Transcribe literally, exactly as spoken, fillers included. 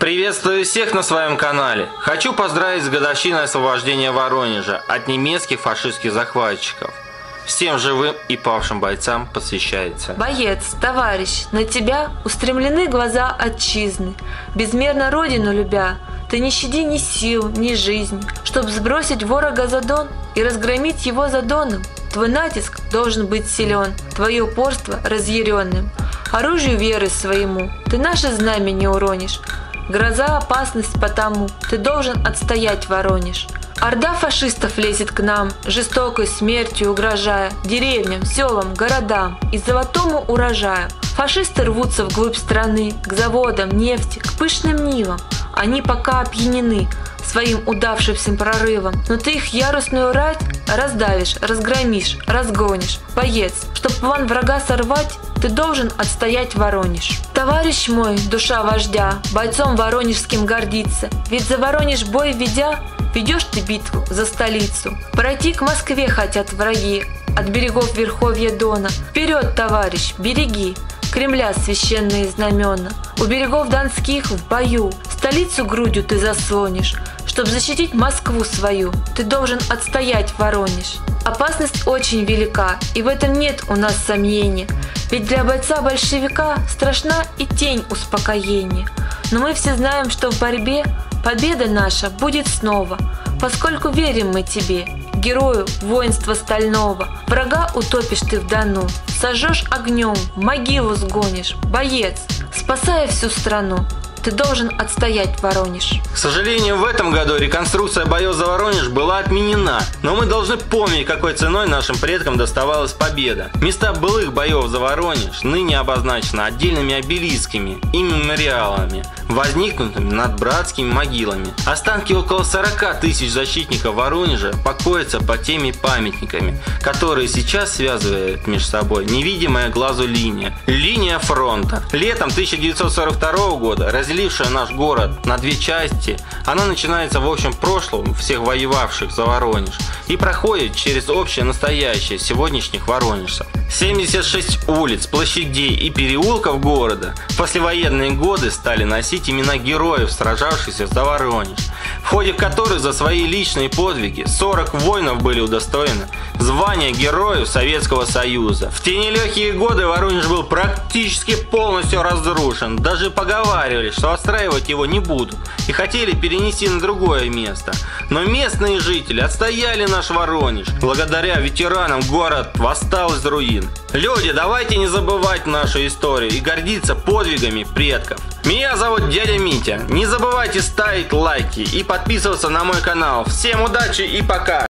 Приветствую всех на своем канале. Хочу поздравить с годовщиной освобождения Воронежа от немецких фашистских захватчиков. Всем живым и павшим бойцам посвящается. Боец, товарищ, на тебя устремлены глаза отчизны. Безмерно родину любя, ты не щади ни сил, ни жизни, чтоб сбросить ворога за дон и разгромить его за доном. Твой натиск должен быть силен, твое упорство разъяренным. Оружию веры своему ты наше знамя не уронишь. Гроза, опасность потому, ты должен отстоять Воронеж. Орда фашистов лезет к нам, жестокой смертью угрожая деревням, селам, городам и золотому урожаю. Фашисты рвутся вглубь страны, к заводам, нефти, к пышным нивам. Они пока опьянены своим удавшимся прорывом, но ты их ярусную рать раздавишь, разгромишь, разгонишь. Боец, чтоб план врага сорвать, ты должен отстоять Воронеж. Товарищ мой, душа вождя, бойцом воронежским гордится, ведь за Воронеж бой ведя, ведешь ты битву за столицу. Пройти к Москве хотят враги от берегов верховья Дона. Вперед, товарищ, береги Кремля священные знамена. У берегов донских в бою столицу грудью ты заслонишь. Чтоб защитить Москву свою, ты должен отстоять Воронеж. Опасность очень велика, и в этом нет у нас сомнений. Ведь для бойца-большевика страшна и тень успокоения. Но мы все знаем, что в борьбе победа наша будет снова, поскольку верим мы тебе, герою воинства стального. Врага утопишь ты в Дону, сожжешь огнем, в могилу сгонишь. Боец, спасая всю страну, ты должен отстоять Воронеж. К сожалению, в этом году реконструкция боев за Воронеж была отменена, но мы должны помнить, какой ценой нашим предкам доставалась победа. Места былых боев за Воронеж ныне обозначены отдельными обелисками и мемориалами, возникнутыми над братскими могилами. Останки около сорока тысяч защитников Воронежа покоятся под теми памятниками, которые сейчас связывает между собой невидимая глазу линия. Линия фронта. Летом тысяча девятьсот сорок второго года, разделившая наш город на две части, она начинается в общем прошлом всех воевавших за Воронеж и проходит через общее настоящее сегодняшних воронежцев. семьдесят шесть улиц, площадей и переулков города в послевоенные годы стали носить имена героев, сражавшихся за Воронеж, в ходе которых за свои личные подвиги сорок воинов были удостоены звания Героев Советского Союза. В те нелегкие годы Воронеж был практически полностью разрушен, даже поговаривали, что отстраивать его не будут и хотели перенести на другое место. Но местные жители отстояли наш Воронеж. Благодаря ветеранам город восстал из руин. Люди, давайте не забывать нашу историю и гордиться подвигами предков. Меня зовут дядя Митя. Не забывайте ставить лайки и подписываться на мой канал. Всем удачи и пока!